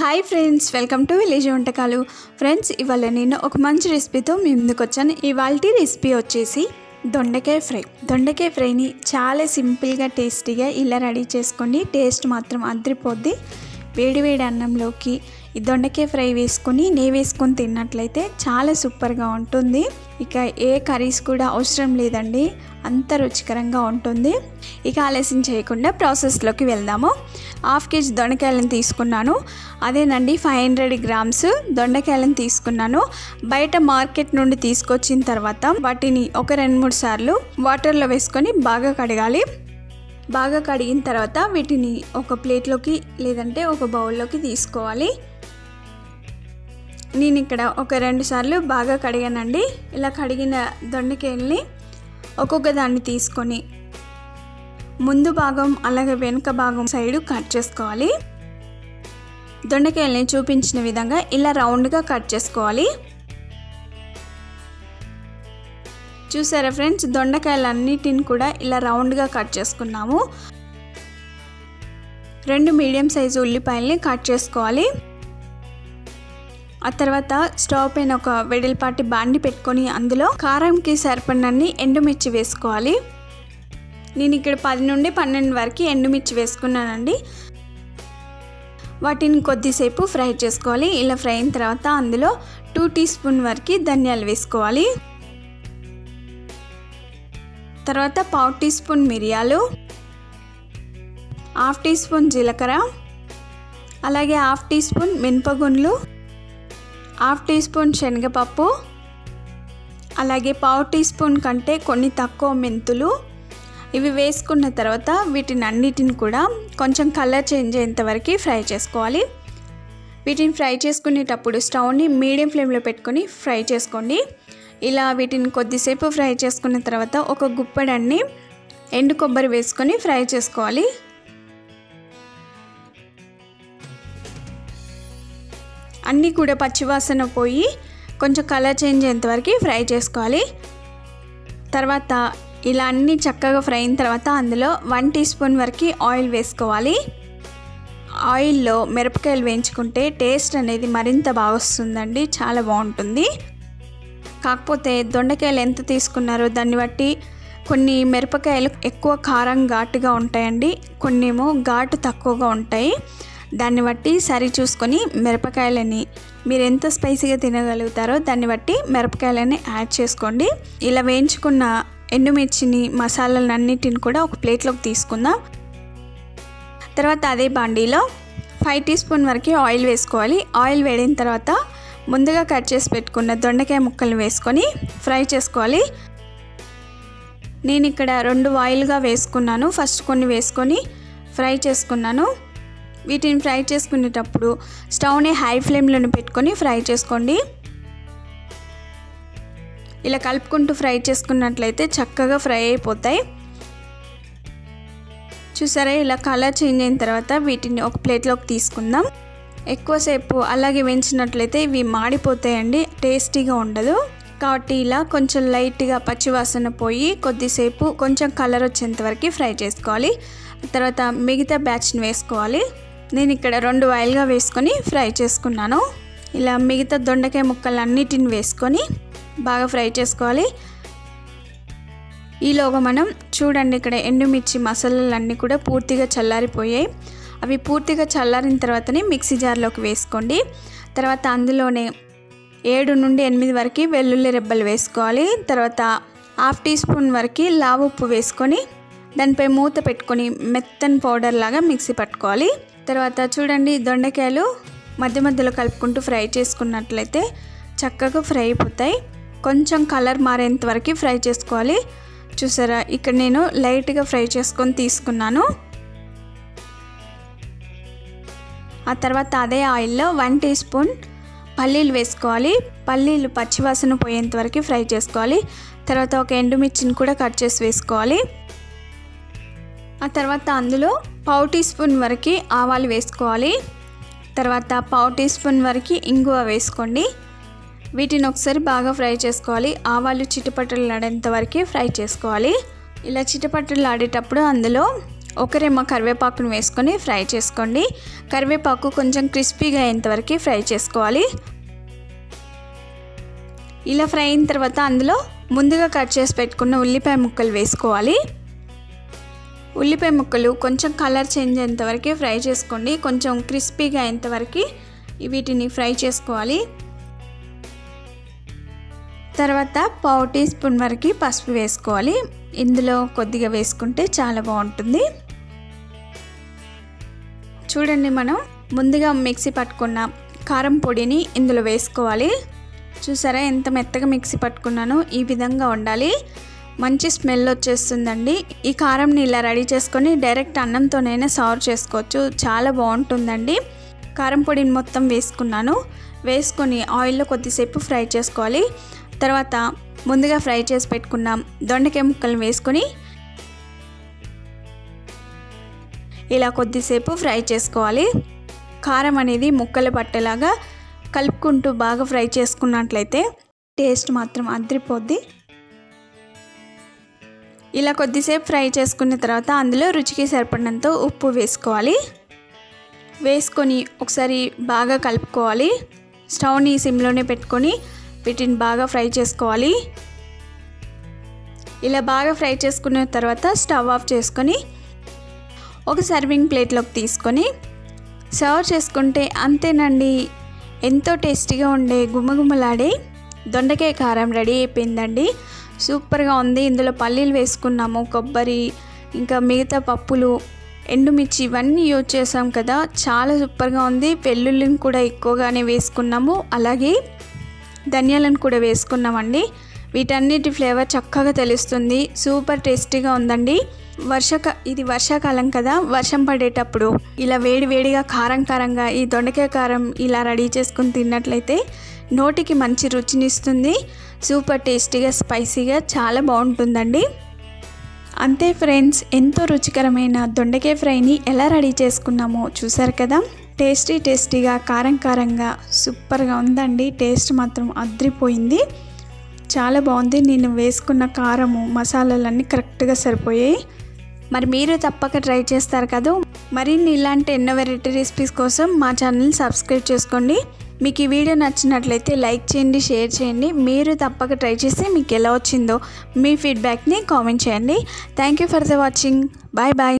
Hi friends, welcome to village వంటకాలు. Friends, ఇవాళ నేను ఒక మంచి రెసిపీతో మీ ముందుకు వచ్చాను. ఇవాళ రెసిపీ వచ్చేసి దొండకాయ ఫ్రైని చాలా సింపుల్గా టేస్టీగా ఇలా రెడీ చేసుకోండి. టేస్ట్ మాత్రం అదిరిపోద్ది. వేడివేడి అన్నంలోకి ఈ దొండకాయ ఫ్రై వేసుకొని నెయ్యి వేసుకొని తిన్నట్లయితే చాలా సూపర్గా ఉంటుంది. ఇక ఏ కర్రీస్ కూడా అవసరం లేదండి, అంత రుచికరంగా ఉంటుంది. ఇక ఆలస్యం చేయకుండా ప్రాసెస్లోకి వెళ్దాము. 1/2 kg దొండకాయలను తీసుకున్నాను. అదేనండి 500 grams దొండకాయలను తీసుకున్నాను. బయట మార్కెట్ నుండి తీసుకొచ్చిన తర్వాత వాటిని ఒక 2-3 సార్లు వాటర్లో వేసుకొని బాగా కడగాలి. బాగా కడిగిన తర్వాత వీటిని ఒక ప్లేట్లోకి లేదంటే ఒక బౌల్లోకి తీసుకోవాలి. నేను ఇక్కడ ఒక 2 సార్లు బాగా కడిగానండి. ఇలా కడిగిన దొండకాయల్ని ఒక్కొక్క దాన్ని తీసుకొని ముందు భాగం అలాగే వెనుక భాగం సైడు కట్ చేసుకోవాలి. దొండకాయల్ని చూపించిన విధంగా ఇలా రౌండ్గా కట్ చేసుకోవాలి. చూసారా ఫ్రెండ్స్, దొండకాయలన్నిటిని కూడా ఇలా రౌండ్గా కట్ చేసుకున్నాము. 2 మీడియం సైజు ఉల్లిపాయల్ని కట్ చేసుకోవాలి. ఆ తర్వాత స్టవ్ పైన ఒక వెడల్పాటి బాండి పెట్టుకొని అందులో కారంకి సరిపడినన్ని ఎండుమిర్చి వేసుకోవాలి. నేను ఇక్కడ 10 నుండి 12 వరకు ఎండుమిర్చి వేసుకున్నానండి. వాటిని కొద్దిసేపు ఫ్రై చేసుకోవాలి. ఇలా ఫ్రై అయిన తర్వాత అందులో 2 టీ స్పూన్ వరకు ధనియాలు వేసుకోవాలి. తర్వాత 1/2 టీ స్పూన్ మిరియాలు, 1/2 టీ స్పూన్ జీలకర్ర, అలాగే 1/2 టీ స్పూన్ మినపగుండ్లు, 1/2 టీ స్పూన్ శనగపప్పు, అలాగే 1/2 టీ స్పూన్ కంటే కొన్ని తక్కువ మెంతులు. ఇవి వేసుకున్న తర్వాత వీటిని అన్నిటిని కూడా కొంచెం కలర్ చేంజ్ అయ్యేంత వరకు ఫ్రై చేసుకోవాలి. వీటిని ఫ్రై చేసుకునేటప్పుడు స్టవ్ని మీడియం ఫ్లేమ్లో పెట్టుకొని ఫ్రై చేసుకోండి. ఇలా వీటిని కొద్దిసేపు ఫ్రై చేసుకున్న తర్వాత ఒక గుప్పెడన్ని ఎండు కొబ్బరి వేసుకొని ఫ్రై చేసుకోవాలి. అన్నీ కూడా పచ్చివాసన పోయి కొంచెం కలర్ చేంజ్ అయ్యేంత వరకు ఫ్రై చేసుకోవాలి. తర్వాత ఇలా అన్నీ చక్కగా ఫ్రై అయిన తర్వాత అందులో 1 టీ స్పూన్ వరకు ఆయిల్ వేసుకోవాలి. ఆయిల్లో మిరపకాయలు వేయించుకుంటే టేస్ట్ అనేది మరింత బాగా వస్తుందండి, చాలా బాగుంటుంది. కాకపోతే దొండకాయలు ఎంత తీసుకున్నారో దాన్ని బట్టి కొన్ని మిరపకాయలు ఎక్కువ కారం ఘాటుగా ఉంటాయండి, కొన్ని ఏమో ఘాటు తక్కువగా ఉంటాయి. దాన్ని బట్టి సరి చూసుకొని మిరపకాయలని మీరు ఎంత స్పైసీగా తినగలుగుతారో దాన్ని బట్టి మిరపకాయలని యాడ్ చేసుకోండి. ఇలా వేయించుకున్న ఎండుమిర్చిని మసాలాలన్నిటిని కూడా ఒక ప్లేట్లోకి తీసుకుందాం. తర్వాత అదే బాండీలో 5 టీ స్పూన్ వరకు ఆయిల్ వేసుకోవాలి. ఆయిల్ వేడిన తర్వాత ముందుగా కట్ చేసి పెట్టుకున్న దొండకాయ ముక్కలు వేసుకొని ఫ్రై చేసుకోవాలి. నేను ఇక్కడ 2 ఆయిల్గా వేసుకున్నాను. ఫస్ట్ కొన్ని వేసుకొని ఫ్రై చేసుకున్నాను. వీటిని ఫ్రై చేసుకునేటప్పుడు స్టవ్ని హై ఫ్లేమ్లోనే పెట్టుకొని ఫ్రై చేసుకోండి. ఇలా కలుపుకుంటూ ఫ్రై చేసుకున్నట్లయితే చక్కగా ఫ్రై అయిపోతాయి. చూసారా, ఇలా కలర్ చేంజ్ అయిన తర్వాత వీటిని ఒక ప్లేట్లోకి తీసుకుందాం. ఎక్కువసేపు అలాగే వేయించినట్లయితే ఇవి మాడిపోతాయండి, టేస్టీగా ఉండదు. కాబట్టి ఇలా కొంచెం లైట్గా పచ్చివాసన పోయి కొద్దిసేపు కొంచెం కలర్ వచ్చేంత వరకు ఫ్రై చేసుకోవాలి. తర్వాత మిగతా బ్యాచ్ని వేసుకోవాలి. నేను ఇక్కడ 2 ఆయిల్గా వేసుకొని ఫ్రై చేసుకున్నాను. ఇలా మిగతా దొండకాయ ముక్కలన్నిటిని వేసుకొని బాగా ఫ్రై చేసుకోవాలి. ఈలోగా మనం చూడండి, ఇక్కడ ఎండుమిర్చి మసాలాలన్నీ కూడా పూర్తిగా చల్లారిపోయాయి. అవి పూర్తిగా చల్లారిన తర్వాతనే మిక్సీ జార్లోకి వేసుకోండి. తర్వాత అందులోనే 7 నుండి 8 వరకు వెల్లుల్లి రెబ్బలు వేసుకోవాలి. తర్వాత 1/2 టీ స్పూన్ వరకు లావు ఉప్పు వేసుకొని దానిపై మూత పెట్టుకొని మెత్తని పౌడర్ లాగా మిక్సీ పట్టుకోవాలి. తర్వాత చూడండి, దొండకాయలు మధ్య మధ్యలో కలుపుకుంటూ ఫ్రై చేసుకున్నట్లయితే చక్కగా ఫ్రై అయిపోతాయి. కొంచెం కలర్ మారేంత వరకు ఫ్రై చేసుకోవాలి. చూసారా, ఇక్కడ నేను లైట్గా ఫ్రై చేసుకొని తీసుకున్నాను. ఆ తర్వాత అదే ఆయిల్లో 1 టీ స్పూన్ పల్లీలు వేసుకోవాలి. పల్లీలు పచ్చివాసన పోయేంత వరకు ఫ్రై చేసుకోవాలి. తర్వాత ఒక ఎండుమిర్చిని కూడా కట్ చేసి వేసుకోవాలి. ఆ తర్వాత అందులో 1/2 టీ స్పూన్ వరకు ఆవాలు వేసుకోవాలి. తర్వాత 1/2 టీ స్పూన్ వరకు ఇంగువ వేసుకోండి. వీటిని ఒకసారి బాగా ఫ్రై చేసుకోవాలి. ఆవాలు చిటపటలాడేంత వరకు ఫ్రై చేసుకోవాలి. ఇలా చిటపటలాడేటప్పుడు అందులో ఒక రెమ్మ కరివేపాకును వేసుకొని ఫ్రై చేసుకోండి. కరివేపాకు కొంచెం క్రిస్పీగా అయ్యేంతవరకు ఫ్రై చేసుకోవాలి. ఇలా ఫ్రై అయిన తర్వాత అందులో ముందుగా కట్ చేసి పెట్టుకున్న ఉల్లిపాయ ముక్కలు వేసుకోవాలి. ఉల్లిపాయ ముక్కలు కొంచెం కలర్ చేంజ్ అయ్యేంతవరకు ఫ్రై చేసుకోండి. కొంచెం క్రిస్పీగా అయ్యేంతవరకు వీటిని ఫ్రై చేసుకోవాలి. తర్వాత పావు టీ స్పూన్ వరకు పసుపు వేసుకోవాలి. ఇందులో కొద్దిగా వేసుకుంటే చాలా బాగుంటుంది. చూడండి, మనం ముందుగా మిక్సీ పట్టుకున్న కారం పొడిని ఇందులో వేసుకోవాలి. చూసారా ఎంత మెత్తగా మిక్సీ పట్టుకున్నానో? ఈ విధంగా ఉండాలి. మంచి స్మెల్ వచ్చేస్తుందండి. ఈ కారంని ఇలా రెడీ చేసుకొని డైరెక్ట్ అన్నంతోనైనా సర్వ్ చేసుకోవచ్చు. చాలా బాగుంటుందండి. కారం పొడిని మొత్తం వేసుకున్నాను. వేసుకొని ఆయిల్లో కొద్దిసేపు ఫ్రై చేసుకోవాలి. తర్వాత ముందుగా ఫ్రై చేసి పెట్టుకున్న దొండకాయ ముక్కలు వేసుకొని ఇలా కొద్దిసేపు ఫ్రై చేసుకోవాలి. కారం అనేది ముక్కలు పట్టేలాగా కలుపుకుంటూ బాగా ఫ్రై చేసుకున్నట్లయితే టేస్ట్ మాత్రం అదిరిపోద్ది. ఇలా కొద్దిసేపు ఫ్రై చేసుకున్న తర్వాత అందులో రుచికి సరిపడినంత ఉప్పు వేసుకోవాలి. వేసుకొని ఒకసారి బాగా కలుపుకోవాలి. స్టవ్ని సిమ్లోనే పెట్టుకొని వీటిని బాగా ఫ్రై చేసుకోవాలి. ఇలా బాగా ఫ్రై చేసుకున్న తర్వాత స్టవ్ ఆఫ్ చేసుకొని ఒక సర్వింగ్ ప్లేట్లోకి తీసుకొని సర్వ్ చేసుకుంటే అంతేనండి. ఎంతో టేస్టీగా ఉండే గుమగుమలాడే దొండకాయ కారం రెడీ అయిపోయిందండి. సూపర్గా ఉంది. ఇందులో పల్లీలు వేసుకున్నాము, కొబ్బరి, ఇంకా మిగతా పప్పులు, ఎండుమిర్చి ఇవన్నీ యూజ్ చేసాం కదా. చాలా సూపర్గా ఉంది. వెల్లుల్లిని కూడా ఎక్కువగానే వేసుకున్నాము, అలాగే ధనియాలను కూడా వేసుకున్నామండి. వీటన్నిటి ఫ్లేవర్ చక్కగా తెలుస్తుంది. సూపర్ టేస్టీగా ఉందండి. ఇది వర్షాకాలం కదా, వర్షం పడేటప్పుడు ఇలా వేడివేడిగా కారంగా ఈ దొండకాయ కారం ఇలా రెడీ చేసుకుని తిన్నట్లయితే నోటికి మంచి రుచినిస్తుంది. సూపర్ టేస్టీగా స్పైసీగా చాలా బాగుంటుందండి. అంతే ఫ్రెండ్స్, ఎంతో రుచికరమైన దొండకాయ ఫ్రైని ఎలా రెడీ చేసుకున్నామో చూసారు కదా. టేస్టీగా కారంగా సూపర్గా ఉందండి. టేస్ట్ మాత్రం అదిరిపోయింది. చాలా బాగుంది. నేను వేసుకున్న కారము మసాలాలన్నీ కరెక్ట్గా సరిపోయాయి. మరి మీరు తప్పక ట్రై చేస్తారు కదా. మరిన్ని ఇలాంటి ఎన్నో వెరైటీ రెసిపీస్ కోసం మా ఛానల్ని సబ్స్క్రైబ్ చేసుకోండి. మీకు ఈ వీడియో నచ్చినట్లయితే లైక్ చేయండి, షేర్ చేయండి. మీరు తప్పక ట్రై చేసి మీకు ఎలా వచ్చిందో మీ ఫీడ్బ్యాక్ని కామెంట్ చేయండి. Thank you for the watching. Bye bye.